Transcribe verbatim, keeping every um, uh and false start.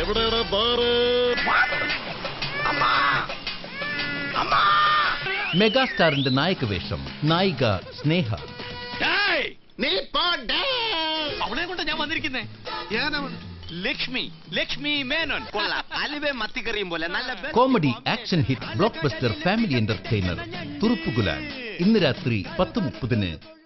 മെഗാസ്റ്റാറിന്റെ നായക വേഷം, നായിക സ്നേഹ. അവളെ കൊണ്ട് ഞാൻ വന്നിരിക്കുന്നേ ലക്ഷ്മി ലക്ഷ്മി മേനോൻ. അലുവേ മത്തിക്കറിയും പോലെ നല്ല comedy action hit blockbuster family entertainer Thuruppugulan. ഇന്ന് രാത്രി പത്ത് മുപ്പതിന്